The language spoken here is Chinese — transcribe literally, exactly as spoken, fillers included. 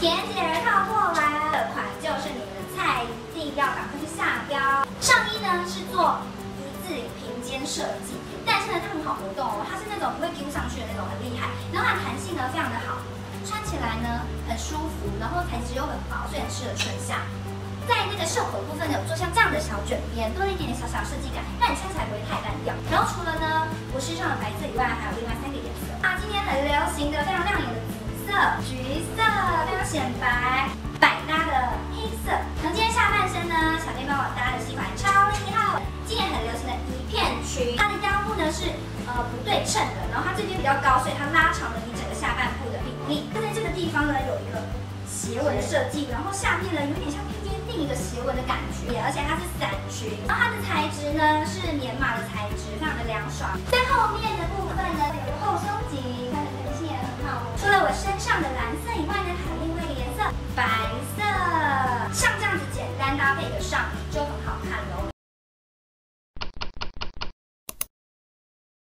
田姐儿套过来，这款就是你们的菜，一定要赶快去下标。上衣呢是做一字平肩设计，但是呢它很好活动哦，它是那种不会丢上去的那种，很厉害。然后它弹性呢非常的好，穿起来呢很舒服，然后材质又很薄，所以很适合春夏。 在那个袖口的部分呢，有做像这样的小卷边，多了一点点小小设计感，让你穿起来不会太单调。然后除了呢我身上的白色以外，还有另外三个颜色。啊，今天很流行的、非常亮眼的紫色、橘色，非常显白，百搭的黑色。然后今天下半身呢，小编帮我搭的是一款超厉害，今年很流行的一片裙，它的腰部呢是呃不对称的，然后它这边比较高，所以它拉长了你整个下半部的比例。它在这个地方呢有一个斜纹的设计，然后下面呢有点像披肩。 另一个斜纹的感觉，而且它是伞裙，然后它的材质呢是棉麻的材质，非常的凉爽。在后面的部分呢有个后胸颈，它的弹性也很好。除了我身上的蓝色以外呢，还有另外一个颜色白色，像这样子简单搭配的上衣就很好看喽。